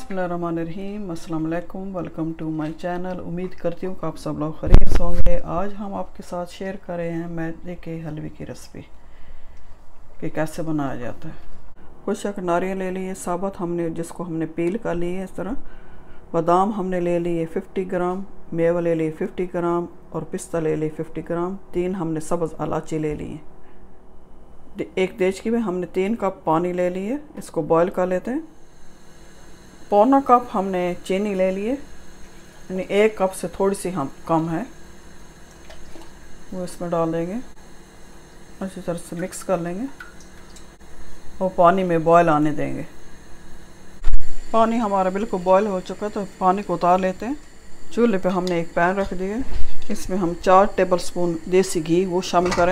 बिस्मिल्लाहिर्रहमानिर्रहीम, अस्सलाम वालेकुम। Welcome to my channel. उम्मीद करती हूँ कि आप सब लोग खैरियत से होंगे। आज हम आपके साथ शेयर कर रहे हैं मैदे के हलवे की रेसिपी कि कैसे बनाया जाता है। कुछ एक नारियल ले लिए साबुत, हमने जिसको हमने पील कर लिए इस तरह। बादाम हमने ले लिए 50 ग्राम, मेवा ले लिए 50 ग्राम और पिस्ता ले लिए 50 ग्राम। 3 हमने सब्ज़ इलायची ले लिए। एक देचकी में हमने 3 कप पानी ले लिए, इसको बॉईल कर लेते हैं। पौना कप हमने चीनी ले लिए, यानी 1 कप से थोड़ी सी हम कम है, वो इसमें डाल देंगे। अच्छी तरह से मिक्स कर लेंगे और पानी में बॉईल आने देंगे। पानी हमारा बिल्कुल बॉईल हो चुका है तो पानी को उतार लेते हैं। चूल्हे पे हमने एक पैन रख दिया, इसमें हम 4 टेबलस्पून देसी घी वो शामिल करें।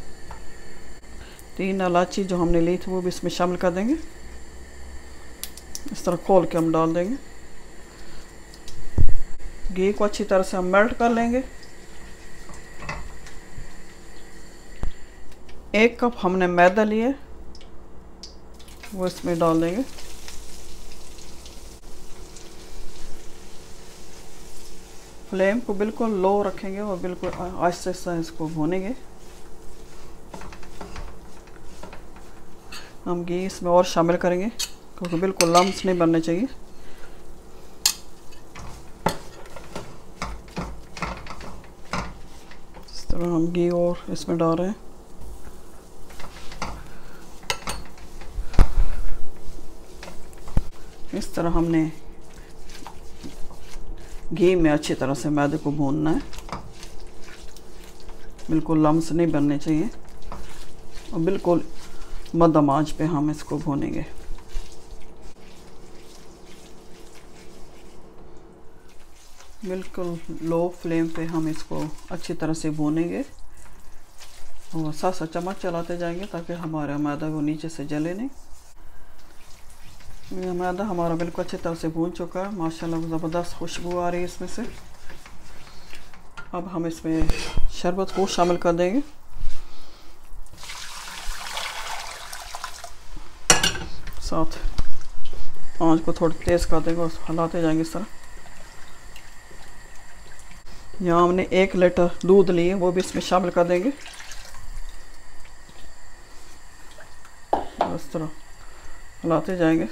3 इलायची जो हमने ली थी वो भी इसमें शामिल कर देंगे। इस तरह खोल के हम डाल देंगे। घी को अच्छी तरह से हम मेल्ट कर लेंगे। 1 कप हमने मैदा लिए, वो इसमें डाल देंगे। फ्लेम को बिल्कुल लो रखेंगे और बिल्कुल आहिस्ते आहिस्ते इसको भूनेंगे। हम घी इसमें और शामिल करेंगे क्योंकि बिल्कुल लम्स नहीं बनने चाहिए। इस तरह हम घी और इसमें डाल रहे हैं। इस तरह हमने घी में अच्छी तरह से मैदे को भूनना है, बिल्कुल लम्स नहीं बनने चाहिए और बिल्कुल मध्यम आंच पे हम इसको भूनेंगे। बिल्कुल लो फ्लेम पे हम इसको अच्छी तरह से भूनेंगे और साथ साथ चम्मच चलाते जाएंगे ताकि हमारा मैदा वो नीचे से जले नहीं। ये मैदा हमारा बिल्कुल अच्छी तरह से भून चुका है, माशाल्लाह ज़बरदस्त खुशबू आ रही है इसमें से। अब हम इसमें शरबत को शामिल कर देंगे। साथ आंच को थोड़ी तेज़ कर देंगे और हिलाते जाएंगे इस तरह। यहाँ हमने 1 लीटर दूध लिए, वो भी इसमें शामिल कर देंगे। इस तरह हिलाते जाएंगे।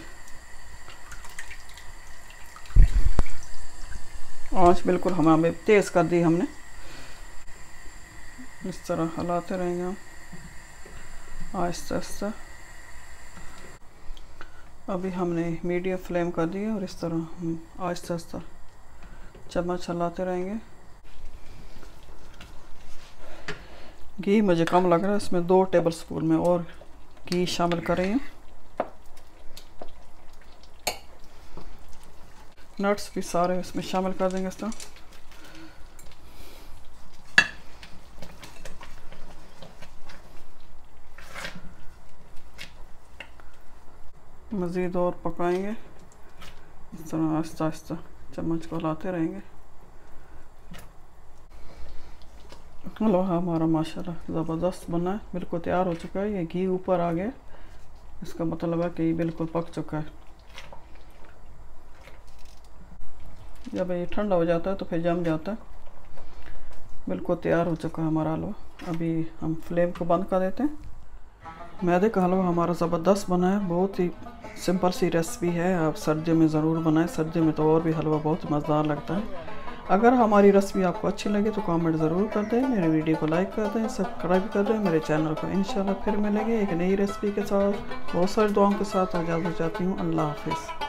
आंच बिल्कुल हमें तेज़ कर दी हमने। इस तरह हिलाते रहेंगे हम आहिस्ता आहिस्ता। अभी हमने मीडियम फ्लेम कर दी है और इस तरह हम आहिस्ता आहिस्ता चम्मच हिलाते रहेंगे। घी मुझे कम लग रहा है, इसमें 2 टेबलस्पून में और घी शामिल करें। नट्स भी सारे इसमें शामिल कर देंगे इस तरह। मज़ीद और पकाएंगे इस तरह आहिस्ता आहिस्ता, चम्मच को हिलाते रहेंगे। हलवा हमारा माशाल्लाह ज़बरदस्त बना है, बिल्कुल तैयार हो चुका है। ये घी ऊपर आ गया, इसका मतलब है कि ये बिल्कुल पक चुका है। जब ये ठंडा हो जाता है तो फिर जम जाता है। बिल्कुल तैयार हो चुका है हमारा हलवा। अभी हम फ्लेम को बंद कर देते हैं। मैदे का हलवा हमारा ज़बरदस्त बना है, बहुत ही सिंपल सी रेसिपी है। आप सर्दियों में ज़रूर बनाएं, सर्दियों में तो और भी हलवा बहुत मज़ेदार लगता है। अगर हमारी रेसिपी आपको अच्छी लगे तो कमेंट ज़रूर कर दें, मेरे वीडियो को लाइक कर दें, सब्सक्राइब कर दें मेरे चैनल को। इंशाल्लाह फिर मिलेंगे एक नई रेसिपी के साथ। बहुत सारी दुआओं के साथ इजाज़त चाहती हूँ। अल्लाह हाफिज़।